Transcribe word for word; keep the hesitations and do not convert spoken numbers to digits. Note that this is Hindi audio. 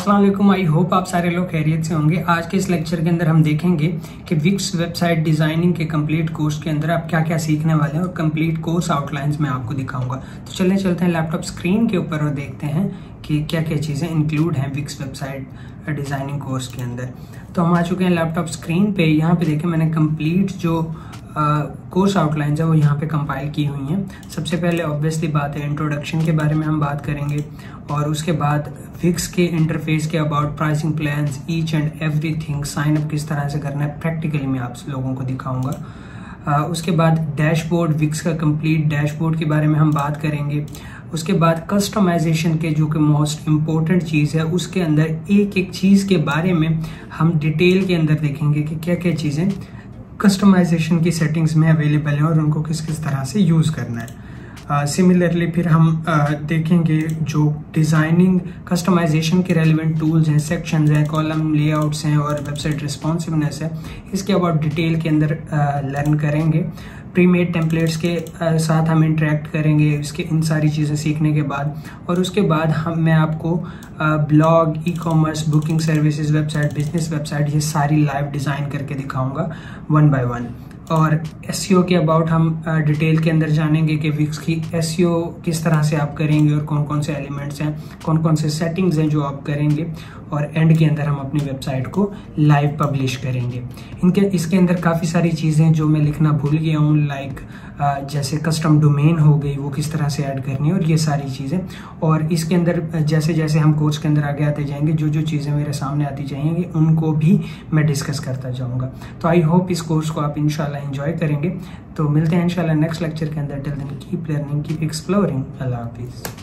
अस्सलाम वालेकुम। आई होप आप सारे लोग खैरियत से होंगे। आज के इस लेक्चर के अंदर हम देखेंगे कि विक्स वेबसाइट डिजाइनिंग के कंप्लीट कोर्स के अंदर आप क्या क्या सीखने वाले हैं और कंप्लीट कोर्स आउटलाइंस मैं आपको दिखाऊंगा। तो चलें चलते हैं लैपटॉप स्क्रीन के ऊपर और देखते हैं कि क्या क्या चीज़ें इंक्लूड हैं विक्स वेबसाइट डिजाइनिंग कोर्स के अंदर। तो हम आ चुके हैं लैपटॉप स्क्रीन पे। यहाँ पे देखें मैंने कंप्लीट जो कोर्स आउटलाइंस है वो यहाँ पे कंपाइल की हुई हैं। सबसे पहले ऑब्वियसली बात है इंट्रोडक्शन के बारे में हम बात करेंगे और उसके बाद विक्स के इंटरफेस के about pricing plans each and everything, sign up किस तरह से करना है प्रैक्टिकली मैं आप लोगों को दिखाऊंगा। uh, उसके बाद डैशबोर्ड, विक्स का कंप्लीट डैशबोर्ड के बारे में हम बात करेंगे। उसके बाद कस्टमाइजेशन के जो कि मोस्ट इम्पोर्टेंट चीज़ है उसके अंदर एक एक चीज़ के बारे में हम डिटेल के अंदर देखेंगे कि क्या क्या चीज़ें कस्टमाइजेशन की सेटिंग्स में अवेलेबल है और उनको किस किस तरह से यूज़ करना है। सिमिलरली uh, फिर हम uh, देखेंगे जो डिज़ाइनिंग कस्टमाइजेशन के रेलिवेंट टूल्स हैं, सेक्शंस हैं, कॉलम लेआउट्स हैं और वेबसाइट रिस्पॉन्सिवनेस है, इसके अबाउट डिटेल के अंदर लर्न uh, करेंगे। प्रीमेड टेम्पलेट्स के uh, साथ हम इंटरेक्ट करेंगे इसके इन सारी चीज़ें सीखने के बाद। और उसके बाद हम मैं आपको blog, e commerce, booking services website, business website, ये सारी लाइव डिज़ाइन करके दिखाऊंगा वन बाय वन। और एसईओ के अबाउट हम डिटेल के अंदर जानेंगे कि विक्स की एसईओ किस तरह से आप करेंगे और कौन कौन से एलिमेंट्स हैं, कौन कौन से सेटिंग्स हैं जो आप करेंगे और एंड के अंदर हम अपनी वेबसाइट को लाइव पब्लिश करेंगे। इनके इसके अंदर काफ़ी सारी चीज़ें जो मैं लिखना भूल गया हूँ, लाइक जैसे कस्टम डोमेन हो गई, वो किस तरह से ऐड करनी है और ये सारी चीज़ें। और इसके अंदर जैसे जैसे हम कोर्स के अंदर आगे आते जाएंगे जो जो चीज़ें मेरे सामने आती जाएंगी उनको भी मैं डिस्कस करता जाऊँगा। तो आई होप इस कोर्स को आप इंशाल्लाह एंजॉय करेंगे। तो मिलते हैं इंशाल्लाह नेक्स्ट लेक्चर के अंदर। Till then keep learning, keep exploring. अल्लाह हाफिज़।